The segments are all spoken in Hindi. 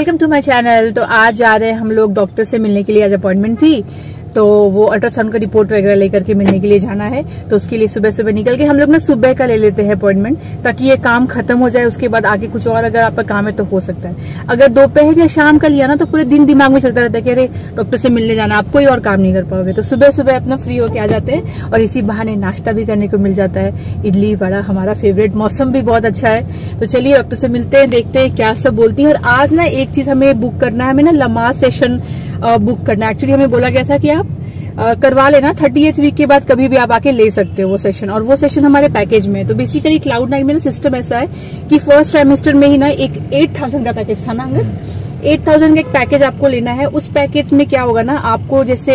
Welcome to my channel. तो आज जा रहे हैं हम लोग डॉक्टर से मिलने के लिए। आज अपॉइंटमेंट थी तो वो अल्ट्रासाउंड का रिपोर्ट वगैरह लेकर के मिलने के लिए जाना है। तो उसके लिए सुबह सुबह निकल के हम लोग ना सुबह का ले लेते हैं अपॉइंटमेंट, ताकि ये काम खत्म हो जाए। उसके बाद आगे कुछ और अगर आपका काम है तो हो सकता है। अगर दोपहर या शाम का लिया ना तो पूरे दिन दिमाग में चलता रहता है कि अरे डॉक्टर से मिलने जाना, आप कोई और काम नहीं कर पाओगे। तो सुबह सुबह अपना फ्री होके आ जाते हैं और इसी बहाने नाश्ता भी करने को मिल जाता है। इडली वड़ा हमारा फेवरेट, मौसम भी बहुत अच्छा है। तो चलिए डॉक्टर से मिलते हैं, देखते हैं क्या सब बोलती है। और आज ना एक चीज हमें बुक करना है, हमें ना लम्हा सेशन बुक करना है। एक्चुअली हमें बोला गया था कि आप करवा लेना 38th वीक के बाद कभी भी आप आके ले सकते हो वो सेशन, और वो सेशन हमारे पैकेज में है। तो बेसिकली Cloud9 में ना सिस्टम ऐसा है कि फर्स्ट ट्राइमेस्टर में ही ना एक 8000 का पैकेज था ना अंगद, 8000 का एक पैकेज आपको लेना है। उस पैकेज में क्या होगा ना, आपको जैसे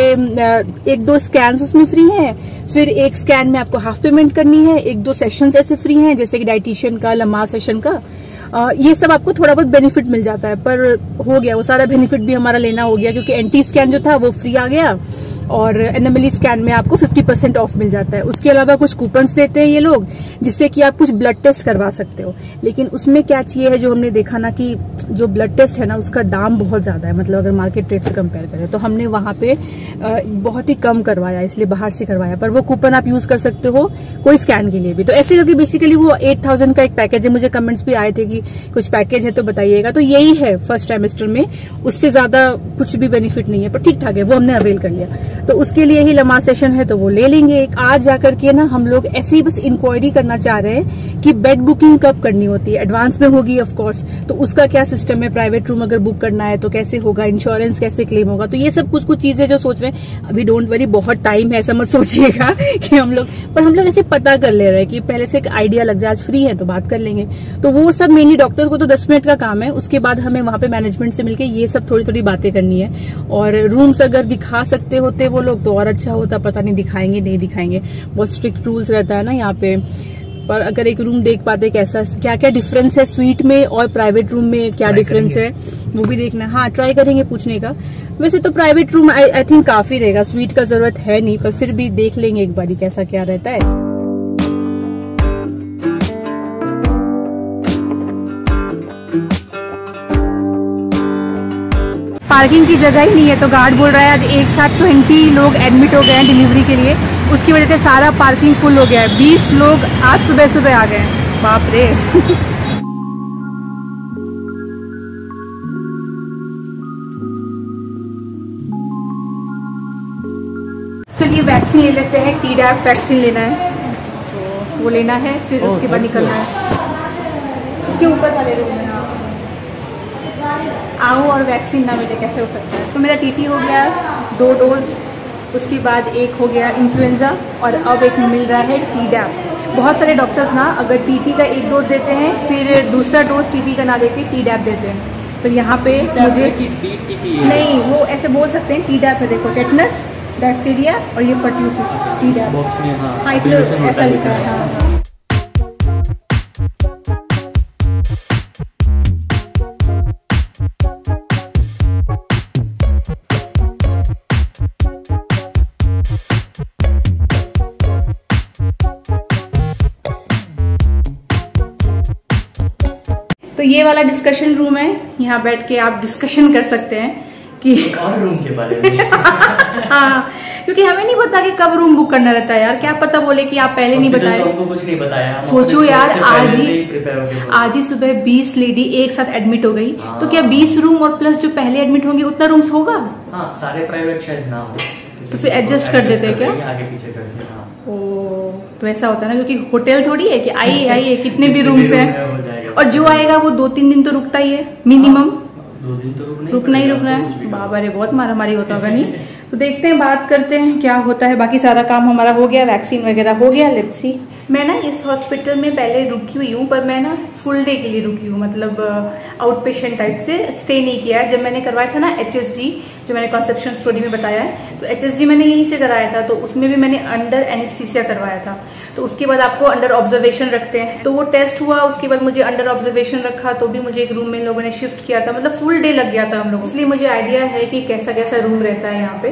एक दो स्कैन उसमें फ्री है, फिर एक स्कैन में आपको हाफ पेमेंट करनी है, एक दो सेशन ऐसे फ्री हैं जैसे कि डाइटिशियन का, लम्हा सेशन का। ये सब आपको थोड़ा बहुत बेनिफिट मिल जाता है। पर हो गया वो सारा बेनिफिट भी हमारा लेना हो गया, क्योंकि एंटी स्कैन जो था वो फ्री आ गया और एनएमएलई स्कैन में आपको 50% ऑफ मिल जाता है। उसके अलावा कुछ कूपन्स देते हैं ये लोग, जिससे कि आप कुछ ब्लड टेस्ट करवा सकते हो। लेकिन उसमें क्या चाहिए है, जो हमने देखा ना कि जो ब्लड टेस्ट है ना उसका दाम बहुत ज्यादा है, मतलब अगर मार्केट रेट से कंपेयर करें तो हमने वहां पे बहुत ही कम करवाया, इसलिए बाहर से करवाया। पर वो कूपन आप यूज कर सकते हो कोई स्कैन के लिए भी। तो ऐसे करके बेसिकली वो 8000 का एक पैकेज है। मुझे कमेंट्स भी आए थे कि कुछ पैकेज है तो बताइएगा। तो यही है फर्स्ट ट्राइमेस्टर में, उससे ज्यादा कुछ भी बेनिफिट नहीं है, पर ठीक ठाक है, वो हमने अवेल कर लिया। तो उसके लिए ही लम्हा सेशन है तो वो ले लेंगे। एक आज जाकर के ना हम लोग ऐसे ही बस इंक्वायरी करना चाह रहे हैं कि बेड बुकिंग कब करनी होती है। एडवांस में होगी ऑफ कोर्स, तो उसका क्या सिस्टम है, प्राइवेट रूम अगर बुक करना है तो कैसे होगा, इंश्योरेंस कैसे क्लेम होगा। तो ये सब कुछ कुछ चीजें जो सोच रहे हैं। अभी डोंट वरी, बहुत टाइम है, ऐसा मत सोचिएगा कि हम लोग ऐसे पता कर ले रहे हैं कि पहले से एक आइडिया लग जाए। आज फ्री है तो बात कर लेंगे। तो वो सब मेनली डॉक्टर को तो 10 मिनट का काम है, उसके बाद हमें वहां पे मैनेजमेंट से मिलकर ये सब थोड़ी थोड़ी बातें करनी है। और रूम्स अगर दिखा सकते होते वो लोग तो और अच्छा होता, पता नहीं दिखाएंगे नहीं दिखाएंगे, बहुत स्ट्रिक्ट रूल्स रहता है ना यहाँ पे। पर अगर एक रूम देख पाते कैसा क्या क्या डिफरेंस है स्वीट में और प्राइवेट रूम में, क्या डिफरेंस है वो भी देखना। हाँ ट्राई करेंगे पूछने का। वैसे तो प्राइवेट रूम आई थिंक काफी रहेगा, स्वीट का जरूरत है नहीं, पर फिर भी देख लेंगे एक बारी कैसा क्या रहता है। पार्किंग की जगह ही नहीं है तो गार्ड बोल रहा है आज एक साथ 20 लोग एडमिट हो गए हैं डिलीवरी के लिए, उसकी वजह से सारा पार्किंग फुल हो गया है। 20 लोग आज सुबह सुबह आ गए हैं, बाप रे। चलिए वैक्सीन ले लेते हैं, टीडैप वैक्सीन लेना है तो वो लेना है, फिर उसके बाद निकलना है। इसके ऊपर वाले रूम में आओ और वैक्सीन ना मिले कैसे हो सकता है। तो मेरा टीटी हो गया 2 डोज, उसके बाद एक हो गया इन्फ्लुएंजा और अब एक मिल रहा है टीडैप। बहुत सारे डॉक्टर्स ना अगर टीटी का 1 डोज देते हैं फिर दूसरा डोज टीटी का ना देके टीडैप देते हैं। तो यहाँ पे मुझे नहीं, वो ऐसे बोल सकते हैं टीडैप है, देखो टेटनस, डिप्थीरिया और ये पर्ट्यूसिस टीडैप। हाँ इसमें ऐसा लिखा है। हाँ। तो ये वाला डिस्कशन रूम है, यहाँ बैठ के आप डिस्कशन कर सकते हैं कि और रूम के बारे में। हाँ क्योंकि हमें नहीं पता कि कब रूम बुक करना रहता है यार, क्या पता बोले कि आप पहले नहीं बताए। तो कुछ नहीं बताया। सोचो यार आज ही सुबह 20 लेडी एक साथ एडमिट हो गई। तो क्या 20 रूम और प्लस जो पहले एडमिट होंगे उतना रूम्स होगा? हाँ, सारे प्राइवेट शायद ना हो, तो फिर एडजस्ट कर देते हैं क्या, आगे पीछे कर देते हैं। तो ऐसा होता है ना, क्योंकि होटल थोड़ी है कि आइए कितने भी रूम्स हैं, और जो आएगा वो 2-3 दिन तो रुकता ही है मिनिमम। 2 दिन तो रुकना है। बाबा रे बहुत मारामारी होता होगा नहीं। तो देखते हैं, बात करते हैं क्या होता है। बाकी सारा काम हमारा हो गया, वैक्सीन वगैरह हो गया, लेट्स सी। मैं ना इस हॉस्पिटल में पहले रुकी हुई हूँ, पर मैं ना फुल डे के लिए रुकी हूँ, मतलब आउट पेशेंट टाइप से स्टे नहीं किया है। जब मैंने करवाया था ना HSG, जो मैंने कॉन्सेप्शन स्टोरी में बताया है, तो HSG मैंने यहीं से कराया था। तो उसमें भी मैंने अंडर एनेस्थीसिया करवाया था। तो उसके बाद आपको अंडर ऑब्जर्वेशन रखते हैं, तो वो टेस्ट हुआ, उसके बाद मुझे अंडर ऑब्जर्वेशन रखा, तो भी मुझे एक रूम में लोगों ने शिफ्ट किया था। मतलब फुल डे लग गया था हम लोग, इसलिए मुझे आइडिया है कि कैसा कैसा रूम रहता है यहाँ पे।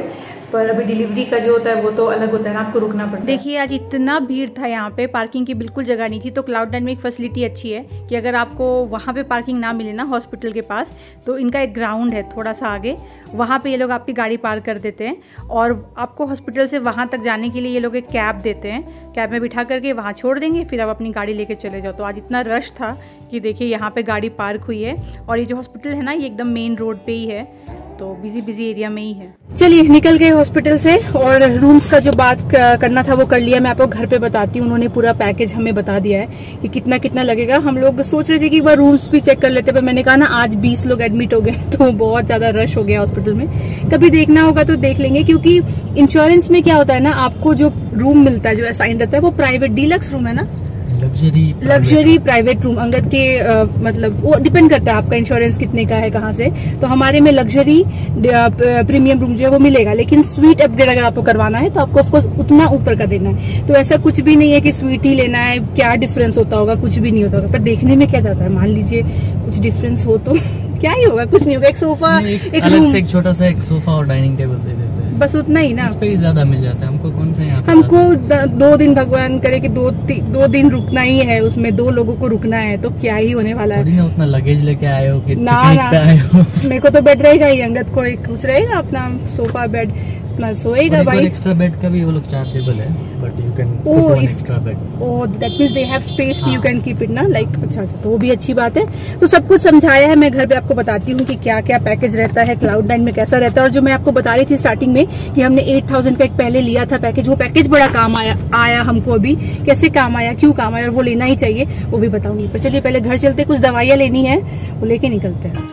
पर अभी डिलीवरी का जो होता है वो तो अलग होता है ना, आपको रुकना पड़ता है। देखिए आज इतना भीड़ था यहाँ पे, पार्किंग की बिल्कुल जगह नहीं थी। तो क्लाउड9 में एक फैसिलिटी अच्छी है कि अगर आपको वहाँ पे पार्किंग ना मिले ना हॉस्पिटल के पास, तो इनका एक ग्राउंड है थोड़ा सा आगे, वहाँ पे ये लोग आपकी गाड़ी पार्क कर देते हैं और आपको हॉस्पिटल से वहाँ तक जाने के लिए ये लोग एक कैब देते हैं, कैब में बिठा करके वहाँ छोड़ देंगे, फिर आप अपनी गाड़ी लेके चले जाओ। तो आज इतना रश था कि देखिए यहाँ पे गाड़ी पार्क हुई है और ये जो हॉस्पिटल है ना ये एकदम मेन रोड पे ही है, तो बिजी एरिया में ही है। चलिए निकल गए हॉस्पिटल से और रूम्स का जो बात करना था वो कर लिया। मैं आपको घर पे बताती हूँ, उन्होंने पूरा पैकेज हमें बता दिया है कि कितना कितना लगेगा। हम लोग सोच रहे थे कि एक बार रूम्स भी चेक कर लेते, पर मैंने कहा ना आज 20 लोग एडमिट हो गए तो बहुत ज्यादा रश हो गया हॉस्पिटल में। कभी देखना होगा तो देख लेंगे, क्योंकि इंश्योरेंस में क्या होता है ना, आपको जो रूम मिलता है, जो असाइन रहता है वो प्राइवेट डीलक्स रूम है ना, लग्जरी प्राइवेट रूम। अंगद के मतलब वो डिपेंड करता है आपका इंश्योरेंस कितने का है, कहाँ से। तो हमारे में लग्जरी प्रीमियम रूम जो है वो मिलेगा, लेकिन स्वीट अपग्रेड अगर आपको करवाना है तो आपको ऑफकोर्स उतना ऊपर का देना है। तो ऐसा कुछ भी नहीं है कि स्वीट ही लेना है, क्या डिफरेंस होता होगा, कुछ भी नहीं होता होगा। पर देखने में क्या जाता है, मान लीजिए कुछ डिफरेंस हो तो क्या ही होगा, कुछ नहीं होगा। एक सोफा, एक रूम, एक छोटा सा एक सोफा और डाइनिंग टेबल दे देते हैं, बस उतना ही ना। इस पे ही ज्यादा मिल जाता है। हमको कौन सा यहाँ हमको 2 दिन, भगवान करे कि 2 दिन रुकना ही है, उसमें 2 लोगों को रुकना है, तो क्या ही होने वाला है। ना उतना लगेज लेके आए हो कि ना आए हो। मेरे को तो बेड रहेगा ही, अंगद को एक कुछ रहेगा अपना सोफा बेड, अपना सोएगा भाई। एक्स्ट्रा बेड का भी वो लोग चार्जेबल है, but you can put one extra bed. Oh that means they have space कि यू कैन कीप इट ना, लाइक अच्छा, तो वो भी अच्छी बात है। तो सब कुछ समझाया है, मैं घर पे आपको बताती हूँ कि क्या क्या पैकेज रहता है, क्लाउड9 में कैसा रहता है। और जो मैं आपको बता रही थी स्टार्टिंग में कि हमने 8000 का एक पहले लिया था पैकेज, वो पैकेज बड़ा काम आया हमको। अभी कैसे काम आया, क्यों काम आया, और वो लेना ही चाहिए, वो भी बताऊंगी। पर चलिए पहले घर चलते, कुछ दवाइयाँ लेनी है वो लेके निकलते हैं।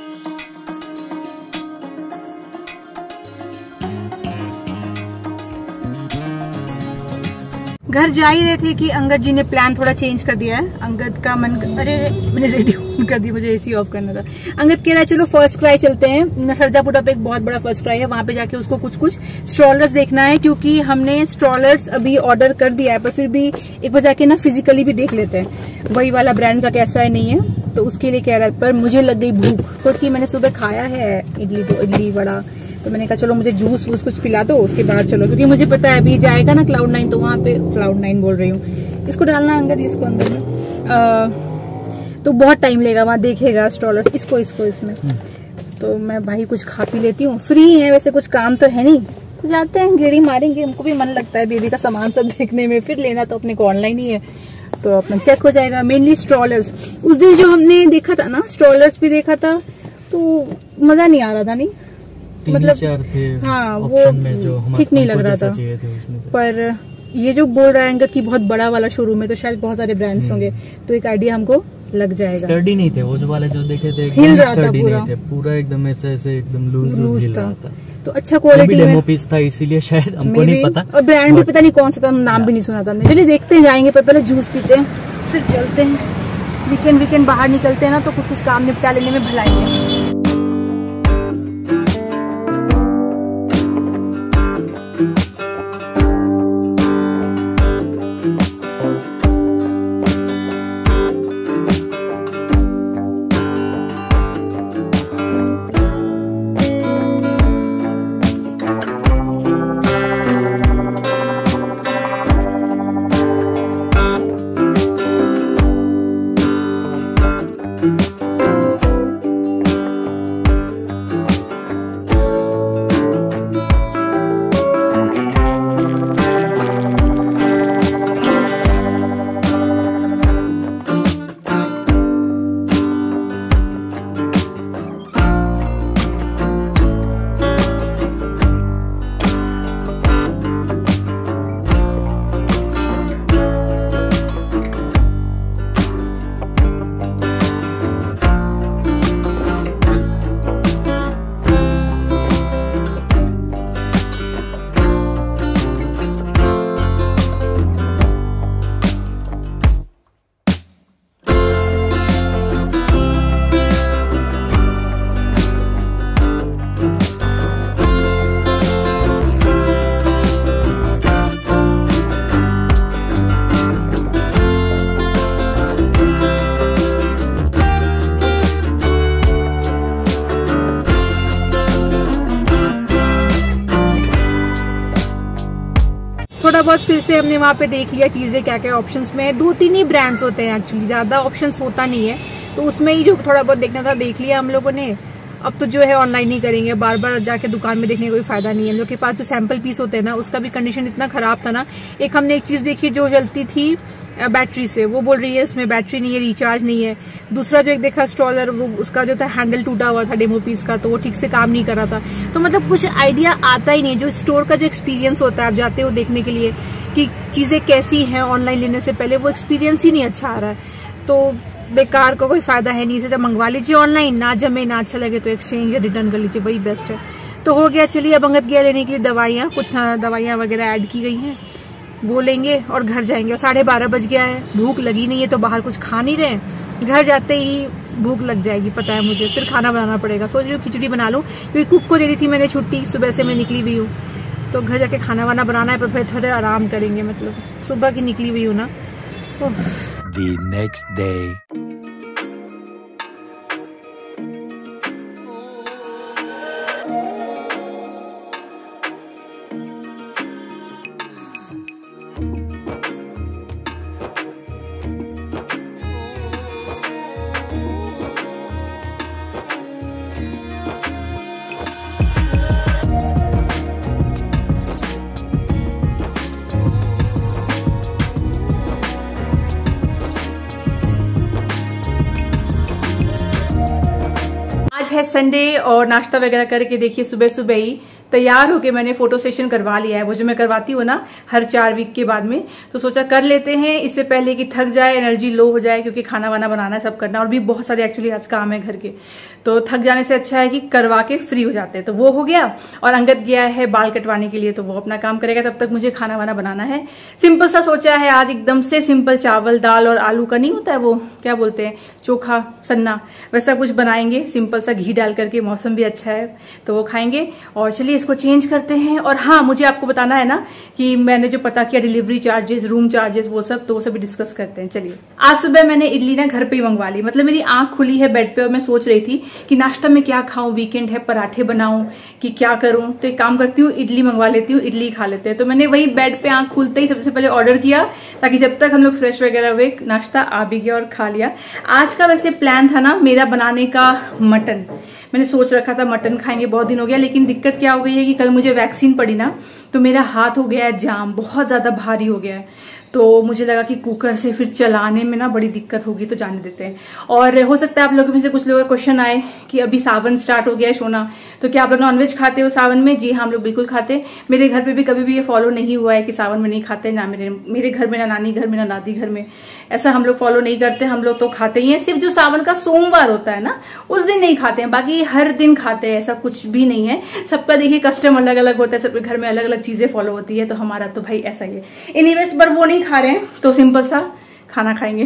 घर जा ही रहे थे कि अंगद जी ने प्लान थोड़ा चेंज कर दिया है। अंगद का मन, अरे मैंने रेडियो ऑन कर दी, मुझे एसी ऑफ करना था। अंगद कह रहा है चलो फर्स्ट क्राई चलते हैं, सरजापुरा पे एक बहुत बड़ा फर्स्ट क्राई है, वहां पे जाके उसको कुछ स्ट्रॉलर्स देखना है, क्योंकि हमने स्ट्रॉलर्स अभी ऑर्डर कर दिया है, पर फिर भी एक बार जाके ना फिजिकली भी देख लेते हैं वही वाला ब्रांड का कैसा है, नहीं है। तो उसके लिए कह रहा है, पर मुझे लग गई भूख। सोचिए मैंने सुबह खाया है इडली वड़ा, तो मैंने कहा चलो मुझे जूस वूस कुछ पिला दो, उसके बाद चलो, क्योंकि मुझे पता है अभी जाएगा ना क्लाउड9, तो वहाँ पे क्लाउड9 बोल रही हूँ, इसको डालना अंगद इसको अंदर में, तो बहुत टाइम लेगा, वहाँ देखेगा स्ट्रॉलर्स, इसको इसमें। तो मैं भाई कुछ खा पी लेती हूँ, फ्री है वैसे, कुछ काम तो है नहीं, तो जाते हैं गेड़ी मारेंगे। हमको भी मन लगता है बेबी का सामान सब देखने में, फिर लेना तो अपने को ऑनलाइन ही है, तो अपना चेक हो जाएगा। मेनली स्ट्रॉलर्स, उस दिन जो हमने देखा था ना, स्ट्रॉलर्स भी देखा था, तो मजा नहीं आ रहा था, नहीं मतलब थे, हाँ वो ठीक नहीं लग रहा था। पर ये जो बोल रहा है अंगद की बहुत बड़ा वाला शोरूम है, तो शायद बहुत सारे ब्रांड्स होंगे, तो एक आइडिया हमको लग जाएगा। स्टडी नहीं थे वो जो वाले जो देखे थे, हिल रहा था पूरा एकदम ऐसे एकदम लूज हिल रहा था। तो अच्छा क्वालिटी में डेमो पीस था, इसीलिए शायद हमको नहीं पता, और ब्रांड भी पता नहीं कौन सा था, नाम भी नहीं सुना था हमने। चलिए देखते हैं, जाएंगे, पर पहले जूस पीते हैं फिर चलते हैं। वीकेंड बाहर निकलते हैं ना, तो कुछ काम निपटा लेने में भलाई है। थोड़ा बहुत फिर से हमने वहाँ पे देख लिया चीजें क्या क्या ऑप्शंस में है। 2-3 ही ब्रांड्स होते हैं एक्चुअली, ज्यादा ऑप्शंस होता नहीं है, तो उसमें ही जो थोड़ा बहुत देखना था देख लिया हम लोगों ने। अब तो जो है ऑनलाइन ही करेंगे, बार बार जाके दुकान में देखने का कोई फायदा नहीं है। हम लोग के पास जो सैंपल पीस होते हैं ना, उसका भी कंडीशन इतना खराब था ना। हमने एक चीज देखी जो जलती थी बैटरी से, वो बोल रही है उसमें बैटरी नहीं है, रिचार्ज नहीं है। दूसरा जो एक देखा स्ट्रॉलर, वो उसका जो था हैंडल टूटा हुआ था डेमो पीस का, तो वो ठीक से काम नहीं कर रहा था। तो मतलब कुछ आइडिया आता ही नहीं। जो स्टोर का जो एक्सपीरियंस होता है, आप जाते हो देखने के लिए कि चीजें कैसी हैं ऑनलाइन लेने से पहले, वो एक्सपीरियंस ही नहीं अच्छा आ रहा है। तो बेकार का कोई फायदा है नहीं। इसे जब मंगवा लीजिए ऑनलाइन, ना जमे ना अच्छा लगे तो एक्सचेंज या रिटर्न कर लीजिए, वही बेस्ट है। तो हो गया। चलिए अब अंगद गया लेने के लिए दवाइयाँ, कुछ दवाइयाँ वगैरह ऐड की गई हैं, वो लेंगे और घर जाएंगे। और 12:30 बज गया है, भूख लगी नहीं है तो बाहर कुछ खा नहीं रहे। घर जाते ही भूख लग जाएगी, पता है मुझे, फिर खाना बनाना पड़ेगा। सोच रही हूँ खिचड़ी बना लूँ, क्योंकि कुक को दे दी थी मैंने छुट्टी, सुबह से मैं निकली हुई हूँ। तो घर जाके खाना वाना बनाना है, पर फिर थोड़ा आराम करेंगे, मतलब सुबह की निकली हुई हूँ ना। The next day. है संडे और नाश्ता वगैरह करके देखिए सुबह सुबह ही तैयार होके मैंने फोटो सेशन करवा लिया है, वो जो मैं करवाती हूँ ना हर 4 वीक के बाद में। तो सोचा कर लेते हैं इससे पहले कि थक जाए, एनर्जी लो हो जाए, क्योंकि खाना वाना बनाना है, सब करना, और भी बहुत सारे एक्चुअली आज काम है घर के। तो थक जाने से अच्छा है कि करवा के फ्री हो जाते हैं। तो वो हो गया। और अंगद गया है बाल कटवाने के लिए, तो वो अपना काम करेगा, तब तक मुझे खाना वाना बनाना है। सिंपल सा सोचा है आज, एकदम से सिंपल, चावल दाल और आलू का नहीं होता है वो क्या बोलते हैं, चोखा सन्ना, वैसा कुछ बनाएंगे सिंपल सा, घी डाल करके। मौसम भी अच्छा है तो वो खाएंगे। और चलिए इसको चेंज करते हैं। और हाँ, मुझे आपको बताना है ना कि मैंने जो पता किया डिलीवरी चार्जेस, रूम चार्जेस, वो सब, तो वो सभी डिस्कस करते हैं। चलिए आज सुबह मैंने इडली ना घर पे ही मंगवा ली। मतलब मेरी आंख खुली है बेड पे और मैं सोच रही थी कि नाश्ता में क्या खाऊं, वीकेंड है, पराठे बनाऊं कि क्या करूं। तो एक काम करती हूँ, इडली मंगवा लेती हूँ, इडली खा लेते हैं। तो मैंने वही बेड पे आंख खुलते ही सबसे पहले ऑर्डर किया, ताकि जब तक हम लोग फ्रेश वगैरह हुए नाश्ता आ भी गया और खा लिया। आज का वैसे प्लान था ना मेरा बनाने का मटन, मैंने सोच रखा था मटन खाएंगे, बहुत दिन हो गया। लेकिन दिक्कत क्या हो गई है कि कल मुझे वैक्सीन पड़ी ना, तो मेरा हाथ हो गया है जाम, बहुत ज्यादा भारी हो गया है। तो मुझे लगा कि कुकर से फिर चलाने में ना बड़ी दिक्कत होगी, तो जाने देते हैं। और हो सकता है आप लोगों में से कुछ लोगों का क्वेश्चन आए कि अभी सावन स्टार्ट हो गया है सोना, तो क्या आप लोग नॉनवेज खाते हो सावन में? जी हाँ, हम लोग बिल्कुल खाते हैं। मेरे घर पे भी कभी भी ये फॉलो नहीं हुआ है कि सावन में नहीं खाते, ना मेरे घर में, ना नानी घर में, ना दादी घर में, ऐसा हम लोग फॉलो नहीं करते। हम लोग तो खाते ही हैं, सिर्फ जो सावन का सोमवार होता है ना उस दिन नहीं खाते हैं, बाकी हर दिन खाते हैं, ऐसा कुछ भी नहीं है। सबका देखिए कस्टम अलग अलग होता है, सबके घर में अलग अलग चीजें फॉलो होती है, तो हमारा तो भाई ऐसा ही है। एनीवेज, पर वो नहीं खा रहे हैं तो सिंपल सा खाना खाएंगे।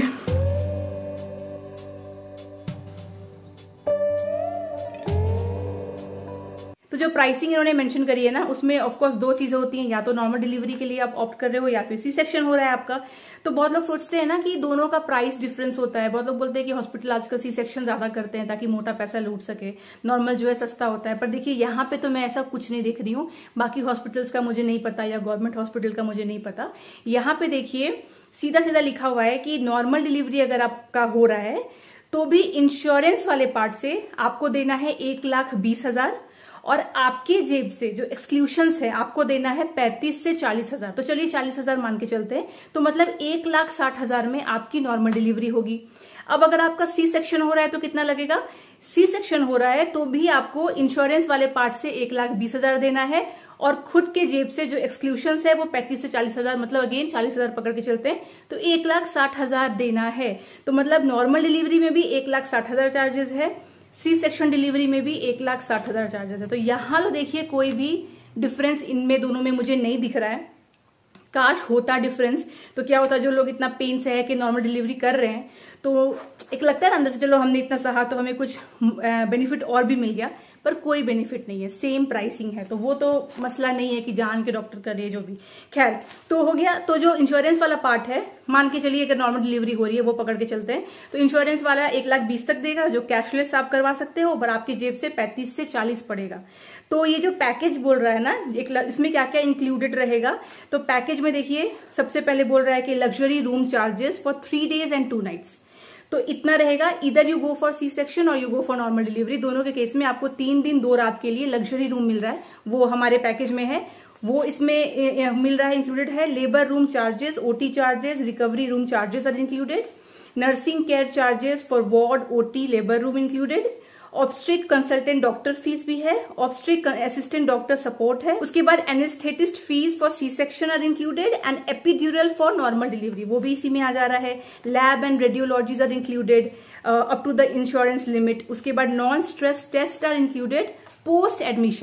तो जो प्राइसिंग इन्होंने मेंशन करी है ना, उसमें ऑफ कोर्स 2 चीजें होती हैं, या तो नॉर्मल डिलीवरी के लिए आप ऑप्ट कर रहे हो, या फिर सी सेक्शन हो रहा है आपका। तो बहुत लोग सोचते हैं ना कि दोनों का प्राइस डिफरेंस होता है। बहुत लोग बोलते हैं कि हॉस्पिटल आजकल सी सेक्शन ज्यादा करते हैं ताकि मोटा पैसा लूट सके, नॉर्मल जो है सस्ता होता है। पर देखिए यहाँ पे तो मैं ऐसा कुछ नहीं देख रही हूँ। बाकी हॉस्पिटल्स का मुझे नहीं पता, या गवर्नमेंट हॉस्पिटल का मुझे नहीं पता। यहाँ पे देखिए सीधा सीधा लिखा हुआ है कि नॉर्मल डिलीवरी अगर आपका हो रहा है तो भी इंश्योरेंस वाले पार्ट से आपको देना है 1,20,000, और आपके जेब से जो एक्सक्लूशंस है आपको देना है 35 से 40,000। तो चलिए 40,000 मान के चलते हैं, तो मतलब 1,60,000 में आपकी नॉर्मल डिलीवरी होगी। अब अगर आपका सी सेक्शन हो रहा है तो कितना लगेगा? सी सेक्शन हो रहा है तो भी आपको इंश्योरेंस वाले पार्ट से 1,20,000 देना है, और खुद के जेब से जो एक्सक्लूशंस है वो 35 से 40,000, मतलब अगेन 40,000 पकड़ के चलते हैं, तो 1,60,000 देना है। तो मतलब नॉर्मल डिलीवरी में भी 1,60,000 चार्जेस है, सी सेक्शन डिलीवरी में भी 1,60,000 चार्जेस है। तो यहां तो देखिए कोई भी डिफरेंस इनमें दोनों में मुझे नहीं दिख रहा है। काश होता डिफरेंस, तो क्या होता, जो लोग इतना पेन से है कि नॉर्मल डिलीवरी कर रहे हैं, तो एक लगता है ना अंदर से चलो हमने इतना सहा तो हमें कुछ बेनिफिट और भी मिल गया। पर कोई बेनिफिट नहीं है, सेम प्राइसिंग है, तो वो तो मसला नहीं है कि जान के डॉक्टर करे जो भी। खैर तो हो गया। तो जो इंश्योरेंस वाला पार्ट है, मान के चलिए अगर नॉर्मल डिलीवरी हो रही है वो पकड़ के चलते हैं, तो इंश्योरेंस वाला 1,20,000 तक देगा, जो कैशलेस आप करवा सकते हो, पर आपकी जेब से 35 से 40 पड़ेगा। तो ये जो पैकेज बोल रहा है ना, इसमें क्या क्या इंक्लूडेड रहेगा, तो पैकेज में देखिए सबसे पहले बोल रहा है कि luxury room charges for 3 days and 2 nights, तो इतना रहेगा। इधर you go for C section और you go for normal delivery, दोनों के केस में आपको 3 दिन 2 रात के लिए लग्जरी रूम मिल रहा है, वो हमारे पैकेज में है, वो इसमें मिल रहा है, इंक्लूडेड है। Labour room charges, OT charges, recovery room charges are included, nursing care charges for ward, OT, labour room included, obstetric consultant doctor fees भी है, ऑब्स्ट्रिक असिस्टेंट डॉक्टर सपोर्ट है, उसके बाद anaesthetist fees for C section are included and epidural for normal delivery, वो भी इसी में आ जा रहा है। Lab and radiologies are included up to the insurance limit. उसके बाद non stress test are included. Post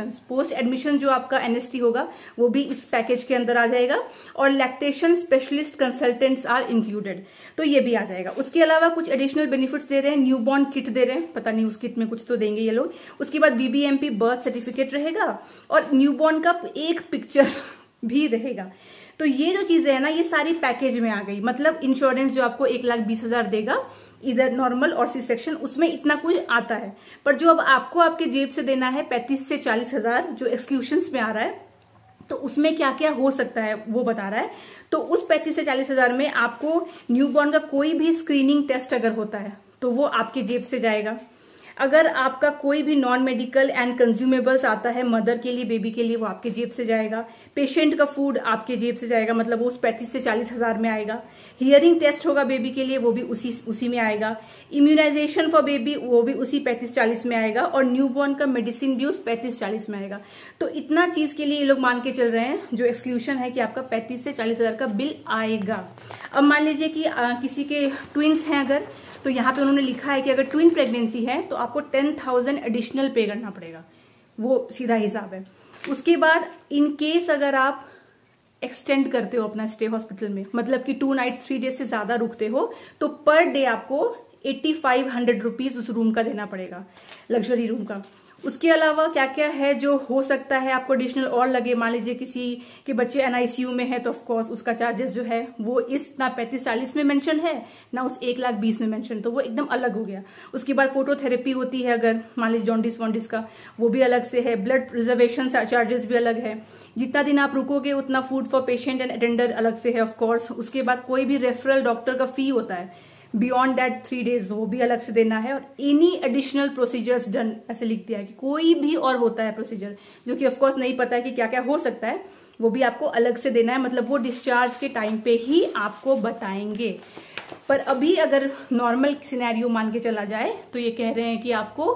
admission जो आपका एनएसटी होगा वो भी इस पैकेज के अंदर आ जाएगा, और lactation specialist consultants are included, तो ये भी आ जाएगा। उसके अलावा कुछ एडिशनल बेनिफिट्स दे रहे हैं, न्यूबॉर्न किट दे रहे हैं, पता नहीं उस किट में कुछ तो देंगे ये लोग। उसके बाद बीबीएमपी बर्थ सर्टिफिकेट रहेगा, और न्यूबॉर्न का एक पिक्चर भी रहेगा। तो ये जो चीजें है ना, ये सारी पैकेज में आ गई। मतलब इंश्योरेंस जो आपको 1,20,000 देगा, इधर नॉर्मल और सी सेक्शन, उसमें इतना कुछ आता है। पर जो अब आपको आपके जेब से देना है 35 से 40,000 जो एक्सक्लूशंस में आ रहा है, तो उसमें क्या क्या हो सकता है वो बता रहा है। तो उस 35 से 40,000 में आपको न्यूबॉर्न का कोई भी स्क्रीनिंग टेस्ट अगर होता है तो वो आपके जेब से जाएगा। अगर आपका कोई भी नॉन मेडिकल एंड कंज्यूमेबल्स आता है मदर के लिए, बेबी के लिए, वो आपके जेब से जाएगा। पेशेंट का फूड आपके जेब से जाएगा, मतलब वो उस 35 से 40,000 में आएगा। हियरिंग टेस्ट होगा बेबी के लिए, वो भी उसी में आएगा। इम्यूनाइजेशन फॉर बेबी, वो भी उसी 35-40 में आएगा, और न्यूबॉर्न का मेडिसिन भी उस 35-40 में आएगा। तो इतना चीज के लिए ये लोग मान के चल रहे हैं, जो एक्सक्लूशन है कि आपका 35 से 40,000 का बिल आएगा। अब मान लीजिए कि किसी के ट्विंस हैं अगर, तो यहाँ पे उन्होंने लिखा है कि अगर ट्विन प्रेगनेंसी है तो आपको 10,000 एडिशनल पे करना पड़ेगा, वो सीधा हिसाब है। उसके बाद इन केस अगर आप एक्सटेंड करते हो अपना स्टे हॉस्पिटल में, मतलब कि 2 nights 3 days से ज्यादा रुकते हो, तो पर डे आपको 8500 रुपीज उस रूम का देना पड़ेगा, लग्जरी रूम का। उसके अलावा क्या क्या है जो हो सकता है आपको एडिशनल और लगे, मान लीजिए किसी के बच्चे एनआईसीयू में है, तो ऑफकोर्स उसका चार्जेस जो है वो इस ना 35-40 में मेंशन है, ना उस 1,20,000 में मेंशन, तो वो एकदम अलग हो गया। उसके बाद फोटोथेरेपी होती है अगर मान लीजिए जॉन्डिस वॉन्डिस का, वो भी अलग से है। ब्लड रिजर्वेशन चार्जेस भी अलग है, जितना दिन आप रुकोगे उतना food for patient and attender अलग से है ऑफकोर्स। उसके बाद कोई भी रेफरल डॉक्टर का फी होता है बियॉन्ड दैट 3 days, वो भी अलग से देना है। और एनी एडिशनल प्रोसीजर्स डन, ऐसे लिख दिया है कि कोई भी और होता है प्रोसीजर, जो कि ऑफकोर्स नहीं पता है कि क्या क्या हो सकता है, वो भी आपको अलग से देना है। मतलब वो डिस्चार्ज के टाइम पे ही आपको बताएंगे। पर अभी अगर नॉर्मल सिनेरियो मान के चला जाए तो ये कह रहे हैं कि आपको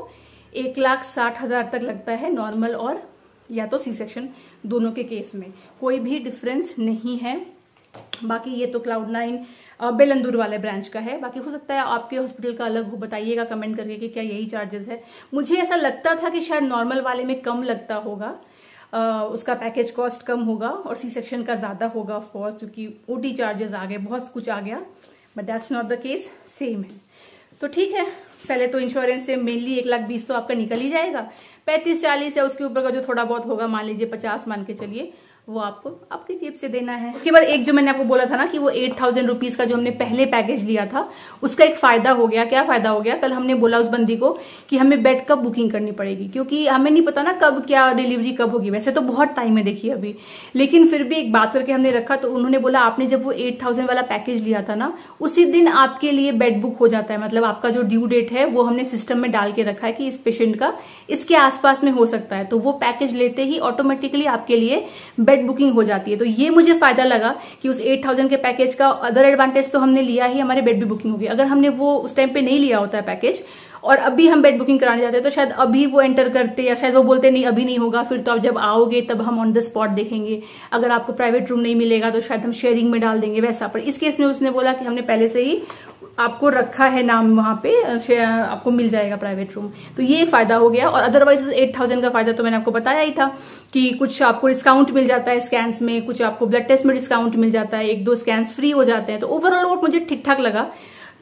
1,60,000 तक लगता है, नॉर्मल और या तो सी सेक्शन, दोनों के केस में कोई भी डिफरेंस नहीं है। बाकी ये तो Cloud9 बेलंदूर वाले ब्रांच का है, बाकी हो सकता है आपके हॉस्पिटल का अलग हो, बताइएगा कमेंट करके कि क्या यही चार्जेस है। मुझे ऐसा लगता था कि शायद नॉर्मल वाले में कम लगता होगा, उसका पैकेज कॉस्ट कम होगा, और सी सेक्शन का ज्यादा होगा ऑफकोर्स, क्योंकि ओटी चार्जेस आ गए, बहुत कुछ आ गया, but that's not the case, same है। तो ठीक है, पहले तो इंश्योरेंस से मेनली 1,20,000 तो आपका निकल ही जाएगा। 35-40 है, उसके ऊपर का जो थोड़ा बहुत होगा, मान लीजिए 50 मान के चलिए, वो आपको आपकी जेब से देना है। उसके बाद एक जो मैंने आपको बोला था ना कि वो 8,000 रुपीज का जो हमने पहले पैकेज लिया था, उसका एक फायदा हो गया। क्या फायदा हो गया? कल हमने बोला उस बंदी को कि हमें बेड कब बुकिंग करनी पड़ेगी, क्योंकि हमें नहीं पता ना कब क्या डिलीवरी कब होगी। वैसे तो बहुत टाइम है देखिए अभी, लेकिन फिर भी एक बात करके हमने रखा। तो उन्होंने बोला आपने जब वो 8,000 वाला पैकेज लिया था ना, उसी दिन आपके लिए बेड बुक हो जाता है। मतलब आपका जो ड्यू डेट है वो हमने सिस्टम में डाल के रखा है कि इस पेशेंट का इसके आसपास में हो सकता है, तो वो पैकेज लेते ही ऑटोमेटिकली आपके लिए बेड बुकिंग हो जाती है। तो ये मुझे फायदा लगा कि उस 8,000 के पैकेज का अदर एडवांटेज तो हमने लिया ही, हमारे बेड भी बुकिंग होगी। अगर हमने वो उस टाइम पे नहीं लिया होता है पैकेज और अभी हम बेड बुकिंग कराने जाते हैं, तो शायद अभी वो एंटर करते या शायद वो बोलते नहीं अभी नहीं होगा, फिर तो आप जब आओगे तब हम ऑन द स्पॉट देखेंगे। अगर आपको प्राइवेट रूम नहीं मिलेगा तो शायद हम शेयरिंग में डाल देंगे वैसा। पर इस केस में उसने बोला कि हमने पहले से ही आपको रखा है नाम, वहां पे आपको मिल जाएगा प्राइवेट रूम। तो ये फायदा हो गया। और अदरवाइज 8,000 का फायदा तो मैंने आपको बताया ही था कि कुछ आपको डिस्काउंट मिल जाता है स्कैन्स में, कुछ आपको ब्लड टेस्ट में डिस्काउंट मिल जाता है, 1-2 स्कैन्स फ्री हो जाते हैं। तो ओवरऑल मुझे ठीक ठाक लगा।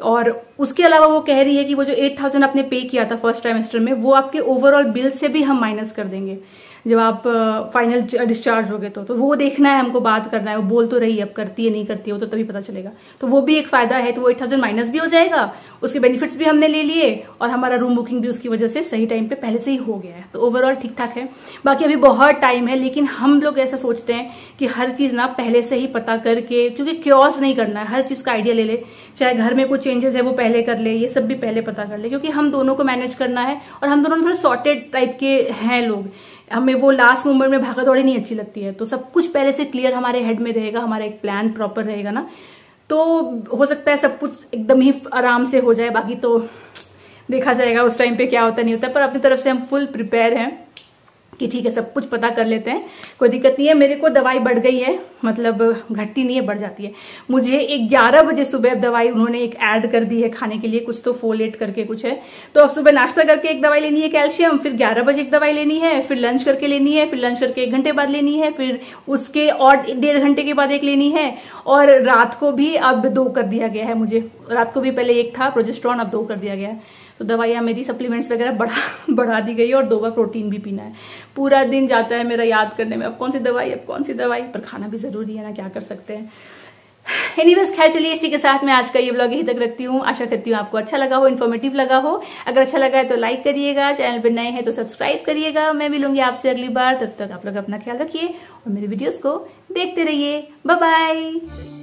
और उसके अलावा वो कह रही है कि वो जो 8,000 आपने पे किया था फर्स्ट ट्राइमेस्टर में, वो आपके ओवरऑल बिल से भी हम माइनस कर देंगे जब आप फाइनल डिस्चार्ज हो गए तो वो देखना है, हमको बात करना है। वो बोल तो रही है, अब करती है नहीं करती है वो तो तभी पता चलेगा। तो वो भी एक फायदा है, तो वो 8,000 माइनस भी हो जाएगा, उसके बेनिफिट्स भी हमने ले लिए और हमारा रूम बुकिंग भी उसकी वजह से सही टाइम पे पहले से ही हो गया है। तो ओवरऑल ठीक ठाक है। बाकी अभी बहुत टाइम है, लेकिन हम लोग ऐसा सोचते हैं कि हर चीज ना पहले से ही पता करके, क्योंकि क्योस नहीं करना है, हर चीज का आइडिया ले ले, चाहे घर में कुछ चेंजेस है वो पहले कर ले, ये सब भी पहले पता कर ले, क्योंकि हम दोनों को मैनेज करना है और हम दोनों थोड़े सॉर्टेड टाइप के हैं लोग। हमें वो लास्ट मोमेंट में भागा दौड़ी नहीं अच्छी लगती है। तो सब कुछ पहले से क्लियर हमारे हेड में रहेगा, हमारा एक प्लान प्रॉपर रहेगा ना, तो हो सकता है सब कुछ एकदम ही आराम से हो जाए। बाकी तो देखा जाएगा उस टाइम पे क्या होता नहीं होता, पर अपनी तरफ से हम फुल प्रिपेयर हैं कि ठीक है सब कुछ पता कर लेते हैं, कोई दिक्कत नहीं है। मेरे को दवाई बढ़ गई है, मतलब घटती नहीं है, बढ़ जाती है। मुझे 11 बजे सुबह दवाई उन्होंने एक ऐड कर दी है खाने के लिए, कुछ तो फोलेट करके कुछ है। तो अब सुबह नाश्ता करके एक दवाई लेनी है कैल्शियम, फिर 11 बजे एक दवाई लेनी है, फिर लंच करके लेनी है, फिर लंच करके 1 घंटे बाद लेनी है, फिर उसके और 1.5 घंटे के बाद एक लेनी है, और रात को भी अब 2 कर दिया गया है। मुझे रात को भी पहले 1 था प्रोजेस्टेरॉन, अब 2 कर दिया गया है। तो दवाइयां मेरी सप्लीमेंट्स वगैरह बढ़ा दी गई है, और 2 बार प्रोटीन भी पीना है। पूरा दिन जाता है मेरा याद करने में, अब कौन सी दवाई, अब कौन सी दवाई, पर खाना भी जरूरी है ना, क्या कर सकते हैं। एनीवेज खैर चलिए, इसी के साथ मैं आज का ये ब्लॉग यहीं तक रखती हूँ। आशा करती हूँ आपको अच्छा लगा हो, इन्फॉर्मेटिव लगा हो। अगर अच्छा लगा है तो लाइक करिएगा, चैनल पर नए हैं तो सब्सक्राइब करिएगा। मैं मिलूंगी आपसे अगली बार, तब तक आप लोग अपना ख्याल रखिए और मेरे वीडियोस को देखते रहिए। Bye bye.